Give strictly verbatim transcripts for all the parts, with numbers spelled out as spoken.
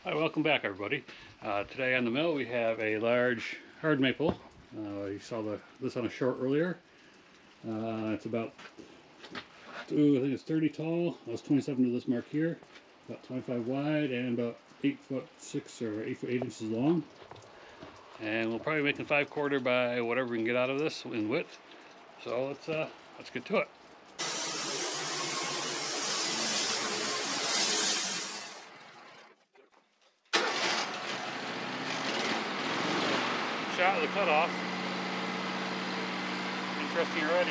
Hi, welcome back everybody. Uh, today on the mill we have a large hard maple. Uh, you saw the, this on a short earlier. Uh, it's about, ooh, I think it's thirty tall. I was twenty-seven to this mark here. About twenty-five wide and about eight foot six or eight foot eight inches long. And we'll probably make a five quarter by whatever we can get out of this in width. So let's uh, let's get to it. Shot of the cutoff. Interesting already.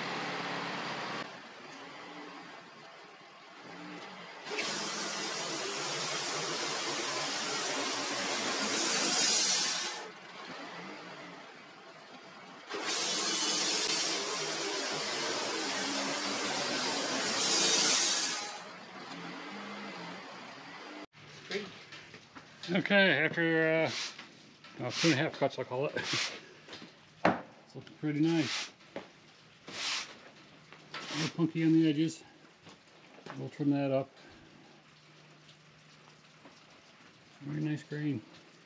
Okay, after uh, well, two and a half cuts, I'll call it. It's looking pretty nice. A little punky on the edges. We'll trim that up. Very nice grain.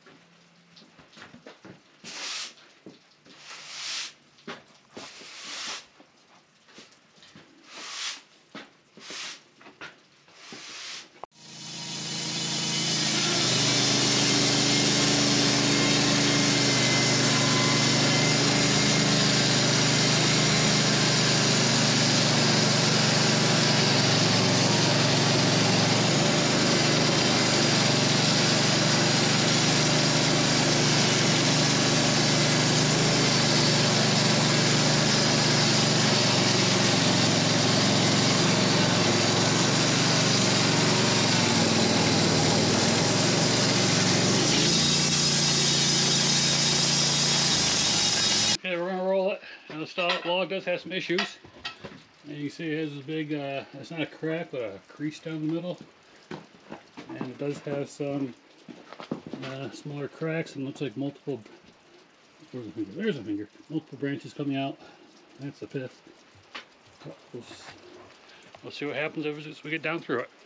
Okay, we're gonna roll it. Now this log does have some issues. And you can see it has this big, uh, it's not a crack, but a crease down the middle. And it does have some uh, smaller cracks and looks like multiple, where's the finger? There's a finger. Multiple branches coming out. That's the fifth. We'll, we'll see what happens as we get down through it.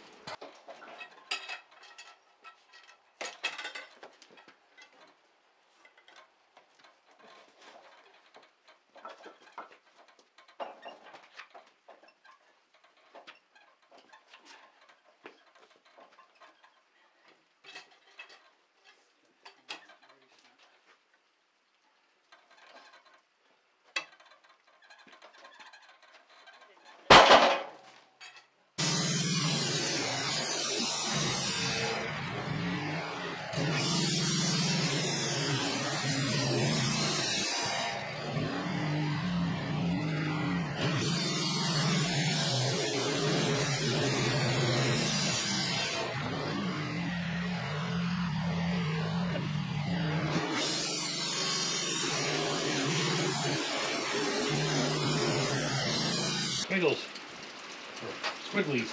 Squiggles. Or squigglies.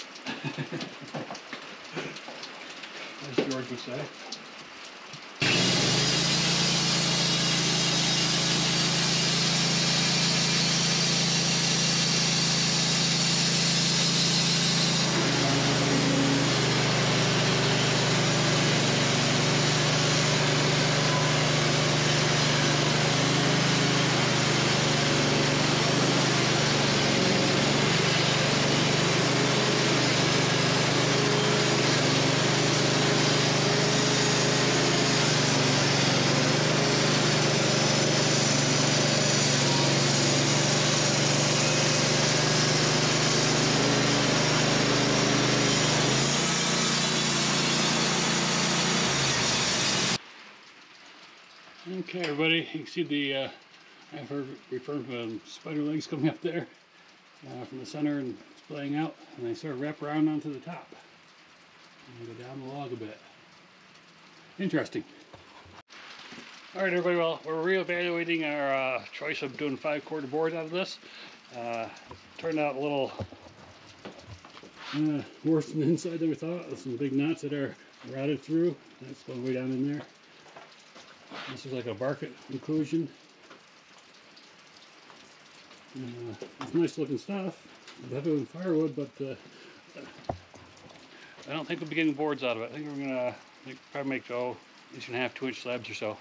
As George would say. Okay, everybody, you can see the, uh, I've heard referred to um, spider legs coming up there uh, from the center and splaying out, and they sort of wrap around onto the top and go down the log a bit. Interesting. Alright, everybody, well, we're reevaluating our uh, choice of doing five quarter boards out of this. Uh, turned out a little uh, worse on the inside than we thought. There's some big knots that are routed through. That's going way down in there. This is like a bark inclusion. Uh, it's nice looking stuff. Better than firewood, but uh, I don't think we'll be getting boards out of it. I think we're gonna Make, probably make oh, inch and a half, two inch slabs or so.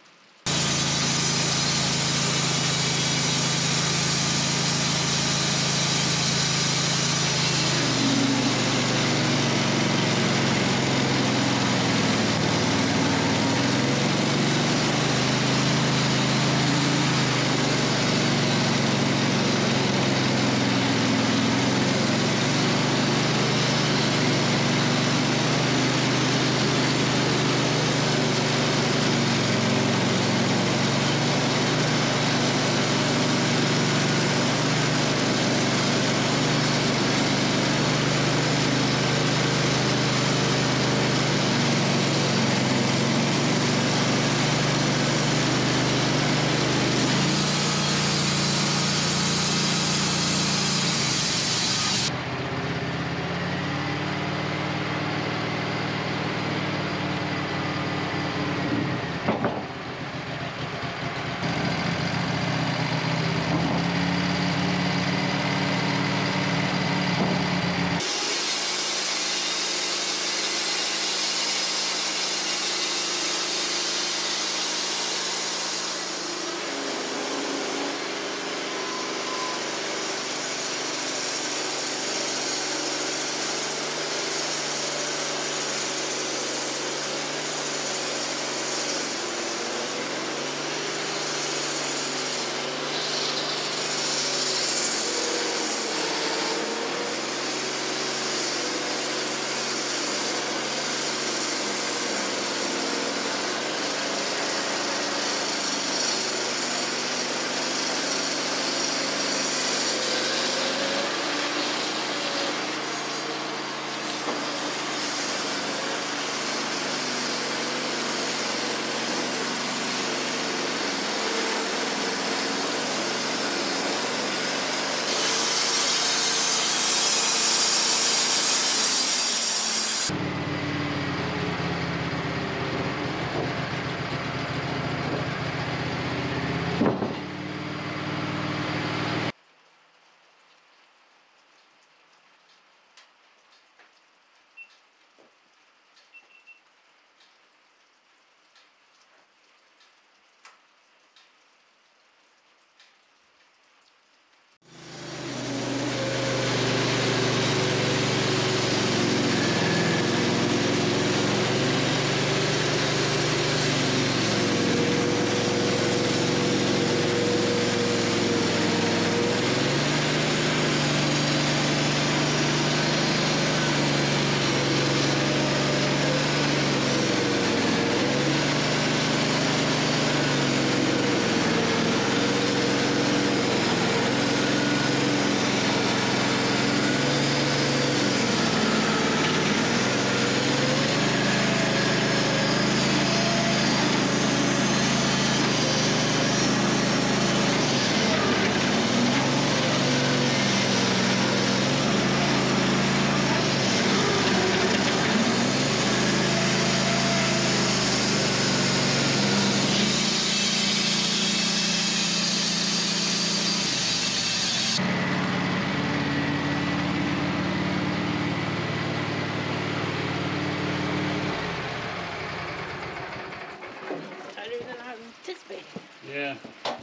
Yeah.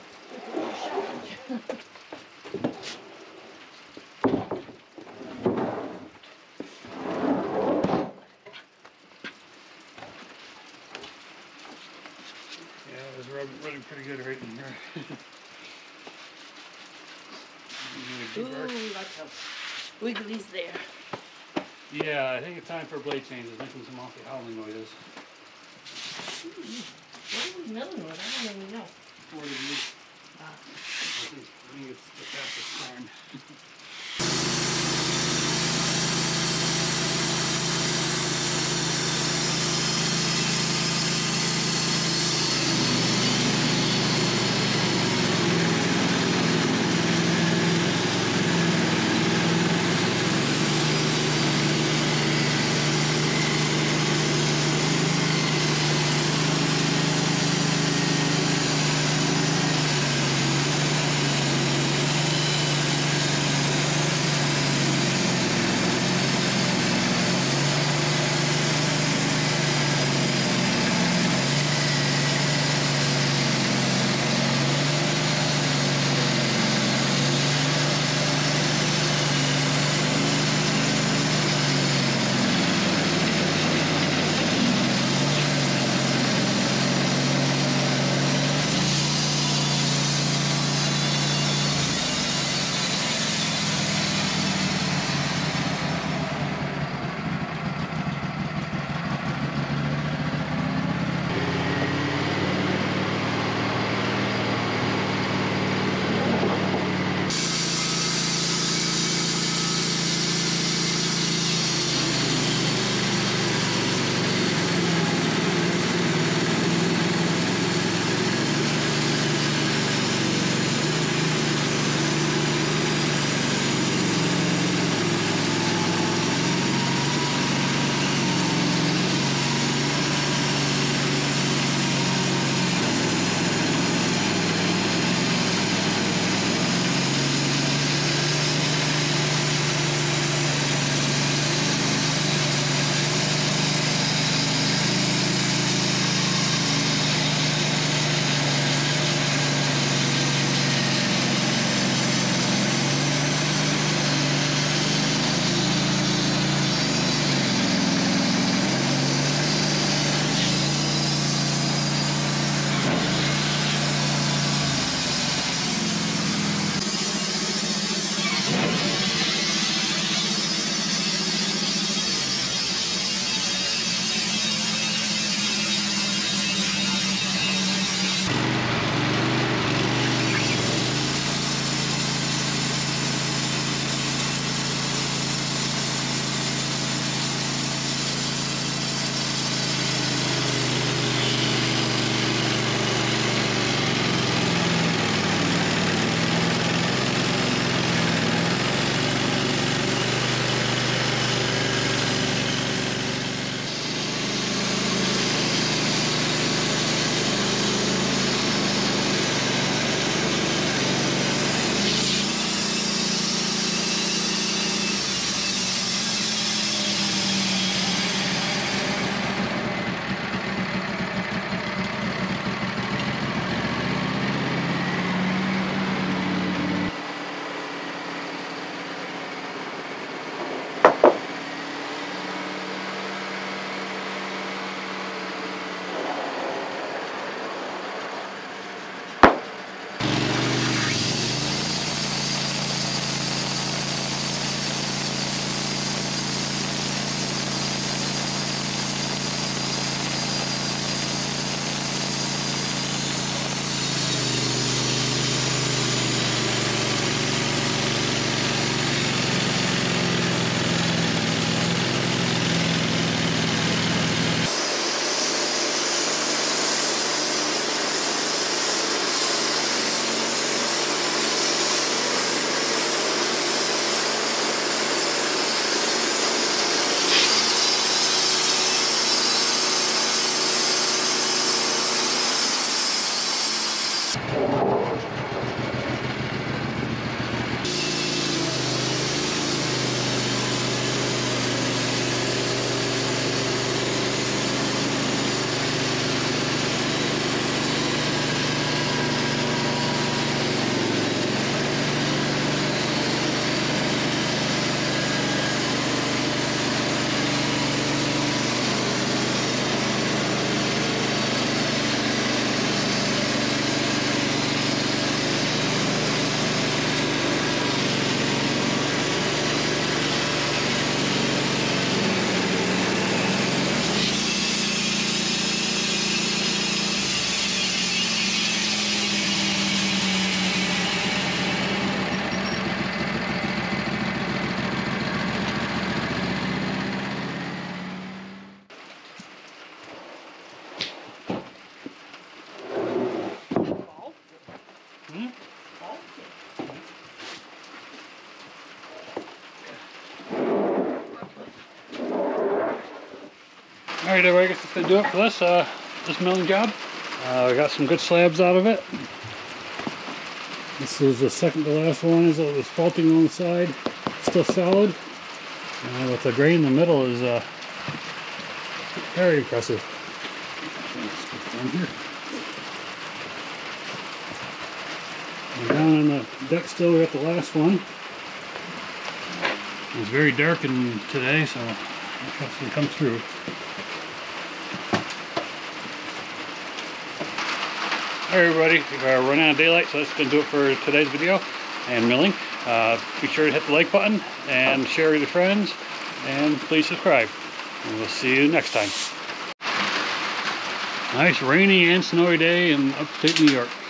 Yeah, it was running pretty good right in here. Ooh, lots of wigglies there. Yeah, I think it's time for a blade change. It's making some awfully howling noises. What are we milling with? I don't even know. forty degrees. Ah. I think, I think it's the fastest time. Alright everybody, I guess that's going to do it for this, uh, this milling job. Uh, we got some good slabs out of it. This is the second to last one, is it was faulting on the side, still solid. Uh, with the grain in the middle is uh, very impressive. Down here. And down on the deck still, we got the last one. It was very dark in today, so I trust it'll come through. Alright everybody, we're running out of daylight, so that's going to do it for today's video and milling. Uh, be sure to hit the like button and share with your friends, and please subscribe. And we'll see you next time. Nice rainy and snowy day in upstate New York.